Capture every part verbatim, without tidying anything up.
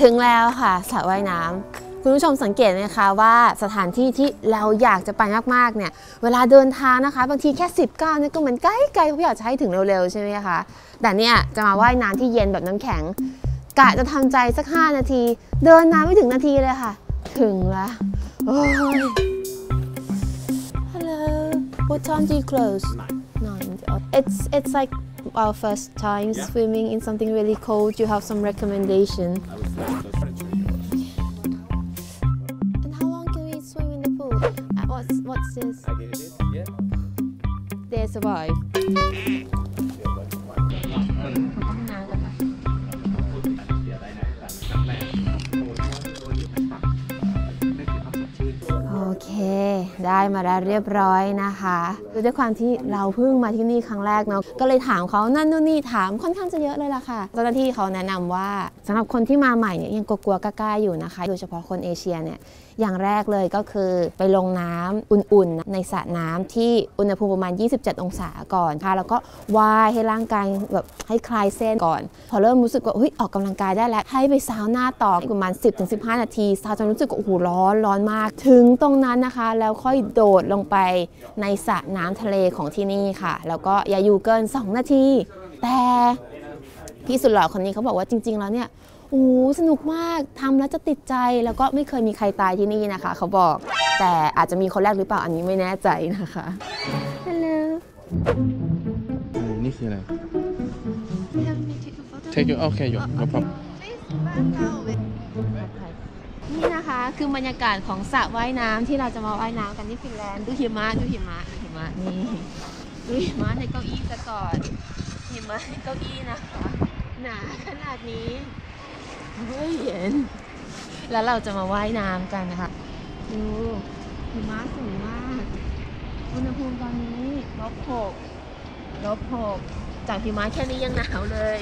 ถึงแล้วค่ะสระว่ายน้ำคุณผู้ชมสังเกตไหมคะว่าสถานที่ที่เราอยากจะไปมากๆเนี่ยเวลาเดินทางนะคะบางทีแค่สิบเก้าเนี่ยก็เหมือนใกล้ๆเขาอยากจะให้ถึงเร็วๆใช่ไหมคะแต่เนี่ยจะมาว่ายน้ำที่เย็นแบบน้ำแข็งกะจะทำใจสักห้านาทีเดินน้ำไม่ถึงนาทีเลยค่ะถึงแล้วโอ้ย Hello what time do you close nine it's it's like our first time yeah. swimming in something really cold. You have some recommendation? And how long can we swim in the pool? Uh, what's what's this? I get it. Yeah. They survive. โอเคได้มาแล้วเรียบร้อยนะคะด้วยความที่เราเพิ่งมาที่นี่ครั้งแรกเนาะก็เลยถามเขานั่นนู่นนี่ถามค่อนข้างจะเยอะเลยล่ะค่ะเจ้าหน้าที่เขาแนะนำว่าสำหรับคนที่มาใหม่เนี่ยยังกลัวๆกล้าๆอยู่นะคะโดยเฉพาะคนเอเชียเนี่ยอย่างแรกเลยก็คือไปลงน้ำอุ่นๆในสระน้ำที่อุณหภูมิประมาณยี่สิบเจ็ดองศาก่อนค่ะแล้วก็ว่ายให้ร่างกายแบบให้คลายเส้นก่อนพอเริ่มรู้สึกว่าเฮ้ยออกกำลังกายได้แล้วให้ไปซาวน่าต่อประมาณ สิบถึงสิบห้า นาทีซาวจนรู้สึกว่าโอ้โหร้อนร้อนมากถึงตรงนั้นนะคะแล้วค่อยโดดลงไปในสระน้ำทะเลของที่นี่ค่ะแล้วก็อย่าอยู่เกินสองนาทีแต่พี่สุดหล่อคนนี้เขาบอกว่าจริงๆแล้วเนี่ยโอ้สนุกมากทำแล้วจะติดใจแล้วก็ไม่เคยมีใครตายที่นี่นะคะเขาบอกแต่อาจจะมีคนแรกหรือเปล่าอันนี้ไม่แน่ใจนะคะฮัลโหลนี่คืออะไร Take you okay you no problem นี่นะคะคือบรรยากาศของสระว่ายน้ำที่เราจะมาว่ายน้ำกันที่ฟินแลนด์ดูหิมะดูหิมะดูหิมะนี่ดูหิมะในเก้าอี้ซะก่อนหิมะในเก้าอี้นะคะหนาขนาดนี้ไม่เห็นแล้วเราจะมาว่ายน้ำกันนะคะดูหิมะสูงมากอุณหภูมิตอนนี้ลบหกลบหกจากหิมะแค่นี้ยังหนาวเลย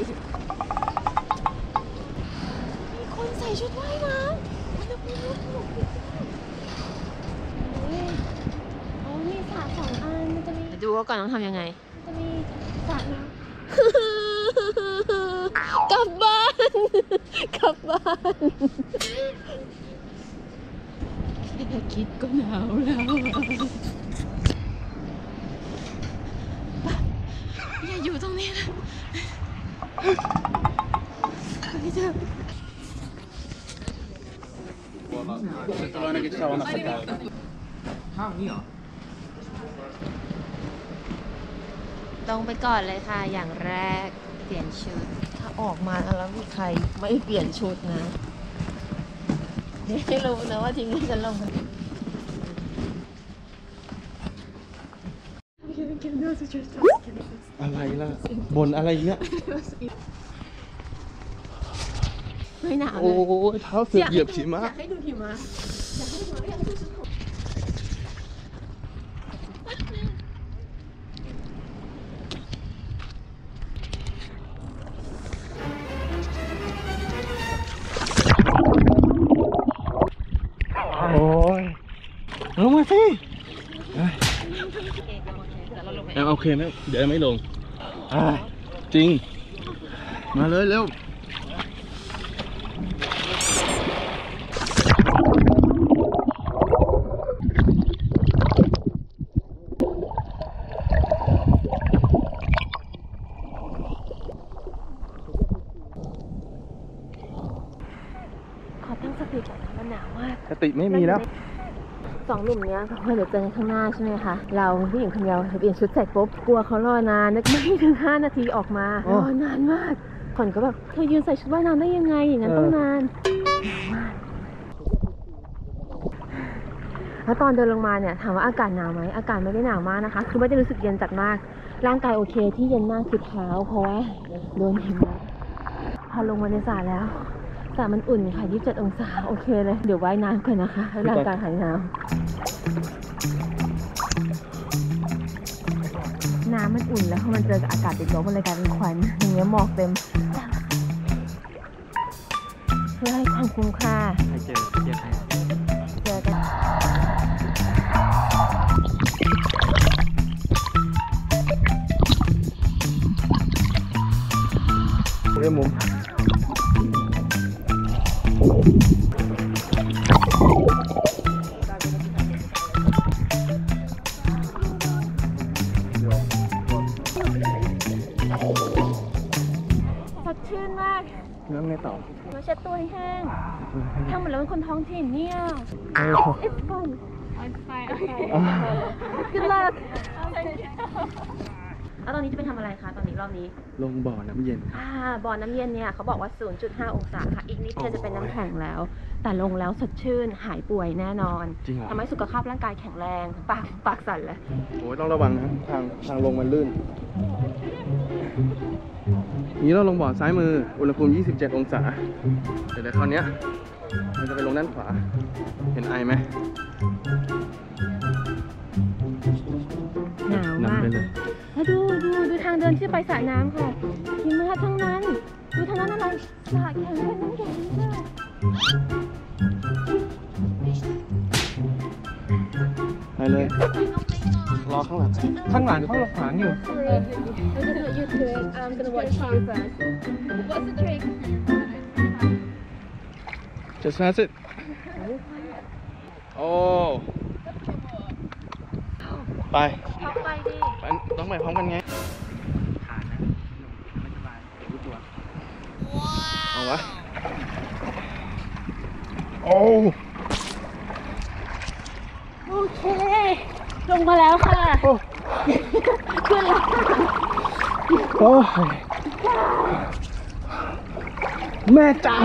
มีคนใส่ชุดว่ายน้ำอุณหภูมิลบหกโอ้ยโอ้มีสระสองอันมันจะมีดูว่าก่อนต้องทำยังไงจะมีสระน้ำกลับบ้านกลับบ้านแค่คิดก็หนาวแล้วอย่าอยู่ตรงนี้นะไม่เจอข้าวนี่เหรอต้องไปก่อนเลยค่ะอย่างแรกเปลี่ยนชุดถ้าออกมาแล้วมีใครไม่เปลี่ยนชุดนะไม่รู้นะว่าทิ้งให้ฉันลงอะไรล่ะบนอะไรเงี้ยไม่หนาวเลยโอ้ยเท้าเสือเหยียบหิมะอยากให้ดูหิมะอยากให้ดูหิมะอยากให้ดูชุดผมโอ้ยลงมาสิโอเคไหมเดี๋ยวไม่ลงจริงมาเลยเร็วขอตั้งสติก่อนนะมันหนาวมากสติไม่มีแล้วสองหนุ่มเนี้ยเขาเดี๋ยวเจอข้างหน้าใช่ไหมคะเราผู้หญิงคนเดียวเปลี่ยนชุดเสร็จปุ๊บกลัวเขารอนานนึกไม่ถึงห้านาทีออกมารอนานมากก่อนก็แบบเธอยืนใส่ชุดว่ายน้ำได้ยังไงอย่างนั้นต้องนานมากแล้วตอนเดินลงมาเนี่ยถามว่าอากาศหนาวไหมอากาศไม่ได้หนาวมากนะคะคือไม่ได้รู้สึกเย็นจัดมากร่างกายโอเคที่เย็นมากคือเท้าเพราะว่าโดนหิมะพอลงมาในสระแล้วสระมันอุ่นค่ะยี่สิบเจ็ดองศาโอเคเลยเดี๋ยวว่ายน้ำก่อนนะคะให้ร่างกายหายหนาวน้ำมันอุ่นแล้วพอมันเจอกับอากาศติดลบมันเลยกลายเป็นควันอย่างเงี้ยหมอกเต็มเพื่อให้ความคุ้มค่าเจอเจอเจอกันเรื่องมุมสดชื่นมากแล้วไงต่อมาเช็ดตัวให้แห้งทำเหมือนเราเป็นคนท้องถิ่นเนี่ย It's fun I'm fine Good luck แล้วตอนนี้จะไปทำอะไรคะตอนนี้รอบนี้ลงบ่อน้ำเย็นอ่าบ่อน้ำเย็นเนี่ยเขาบอกว่า ศูนย์จุดห้า องศาค่ะ อีกนิดเดียวจะเป็นน้ำแข็งแล้ว แต่ลงแล้วสดชื่น หายป่วยแน่นอนจริงเหรอทำให้สุขภาพร่างกายแข็งแรง ปากปากสั่นเลยโอ้ยต้องระวังนะทางทางลงมันลื่น นี้เราลงบ่อซ้ายมือ อุณหภูมิ ยี่สิบเจ็ด องศา เดี๋ยวเดี๋ยวคราวเนี้ยมันจะไปลงด้านขวา เห็นไอไหมหนาวมากนำไปเลยแล้วดูดูดูทางเดินที่ไปสระน้ำค่ะหิมะทั้งนั้น ดูทางนั้นอะไรสระแข็งเป็นน้ำแข็งค่ะไปเลย รอข้างหลัง ข้างหลังเขาขวางอยู่ You trick. I'm gonna watch you first. What's the trick? just pass it โอ้ไปเข้าไปดิไปต้องไปพร้อมกันไงขาดนะไม่สบายรู้ตัวเอาวะโอ้โอเค ลงมาแล้วค่ะโอ้ขึ้นแล้วโอ้ยแม่เจ้า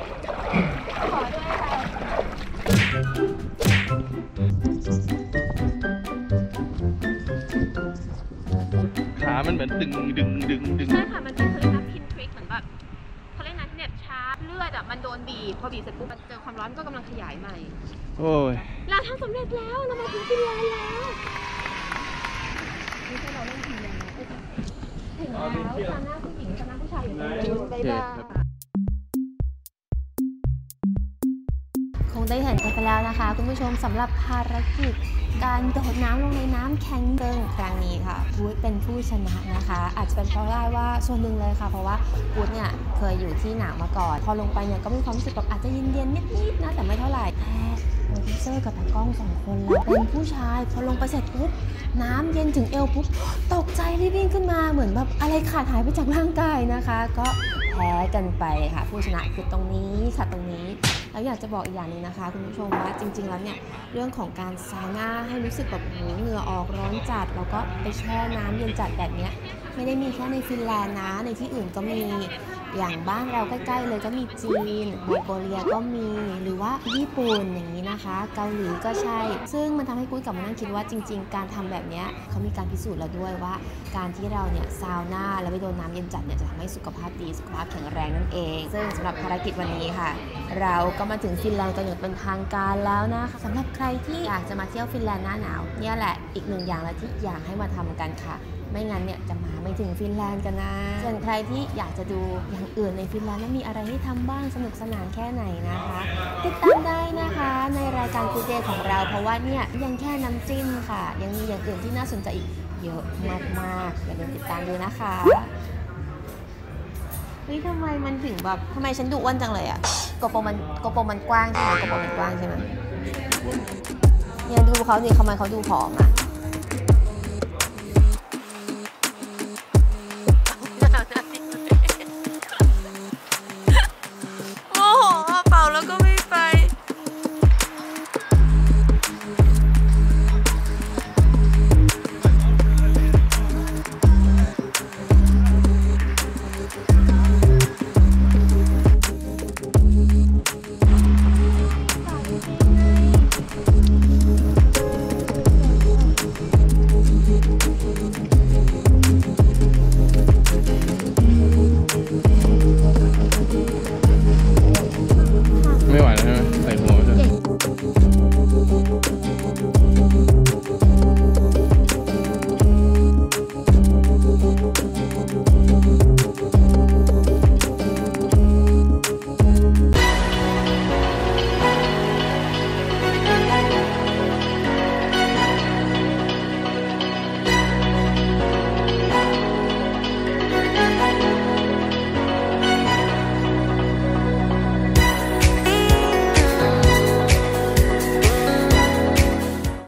ขามันเหมือนดึงดึงดึงดึงใช่ค่ะ มันเป็นเขาเรียกนะพินทริกเหมือนแบบเขาเรียกนะเหน็บชาร์ปเลือดอ่ะ มันโดนบีบ พอบีบเสร็จปุ๊บมันเจอความร้อนมันก็กำลังขยายใหม่โอ้ยเราทำสำเร็จแล้ว เรามาถึงฟินแลนด์แล้วไม่ใช่เราเล่นฟินแลนด์นะถึงแล้วซาน่าผู้หญิงซาน่าผู้ชายอยู่ตรงนู้นบ๊ายบายคงได้เห็นกันไปแล้วนะคะคุณผู้ชมสำหรับภารกิจการโดดน้ำลงในน้ำแข็งเกิงครั้งนี้ค่ะกู๊ดเป็นผู้ชนะนะคะ อาจจะเป็นเพราะได้ว่าส่วนหนึ่งเลยค่ะ เพราะว่ากู๊ดเนี่ยเคยอยู่ที่หนาวมาก่อน พอลงไปเนี่ยก็มีความรู้สึกแบบอาจจะเย็นๆนิดๆนะแต่ไม่เท่าไหร่แต่โปรดิวเซอร์กับตากล้องสองคนเราเป็นผู้ชายพอลงไปเสร็จปุ๊บน้ำเย็นถึงเอวปุ๊บตกใจรีบวิ่งขึ้นมาเหมือนแบบอะไรขาดหายไปจากร่างกายนะคะ ก็แพ้กันไปค่ะผู้ชนะคือตรงนี้ค่ะตรงนี้แล้วอยากจะบอกอีกอย่างหนึ่งนะคะคุณผู้ชมว่าจริงๆแล้วเนี่ยเรื่องของการซาวน่าให้รู้สึกแบบหูเหงื่อออกร้อนจัดแล้วก็ไปแช่น้ำเย็นจัดแบบเนี้ยไม่ได้มีแค่ในฟินแลนด์นะในที่อื่นก็มีอย่างบ้านเราใกล้ๆเลยก็มีจีนมองโกเลียก็มีหรือว่าญี่ปุ่นอย่างนี้นะคะเกาหลีก็ใช่ซึ่งมันทำให้กุ้ยกลับมานั่งคิดว่าจริงๆการทำแบบนี้เขามีการพิสูจน์แล้วด้วยว่าการที่เราเนี่ยซาวน่าแล้วไปโดนน้ำเย็นจัดเนี่ยจะทำให้สุขภาพดีสุขภาพแข็งแรงนั่นเองซึ่งสำหรับภารกิจวันนี้ค่ะเราก็มาถึงฟินแลนด์กันอย่างเป็นทางการแล้วนะคะสำหรับใครที่อยากจะมาเที่ยวฟินแลนด์หน้าหนาวเนี่ยแหละอีกหนึ่งอย่างแล้วที่อยากให้มาทำกันค่ะไม่งั้นเนี่ยจะมาไม่ถึงฟินแลนด์กันนะส่วนใครที่อยากจะดูอย่างอื่นในฟินแลนด์ว่ามีอะไรให้ทำบ้างสนุกสนานแค่ไหนนะคะติดตามได้นะคะในรายการGood Dayของเราเพราะว่าเนี่ยยังแค่น้ำจิ้มค่ะยังมีอย่างอื่นที่น่าสนใจอีกเยอะมากๆอย่าลืมติดตามดูนะคะเฮ้ยทำไมมันถึงแบบทำไมฉันดูอ้วนจังเลยอะกระโปรงมันกระโปรงมันกว้างใช่ไหมกระโปรงมันกว้างใช่ไหมเนี่ยดูเขาดิทำไมเขาดูผอมอะ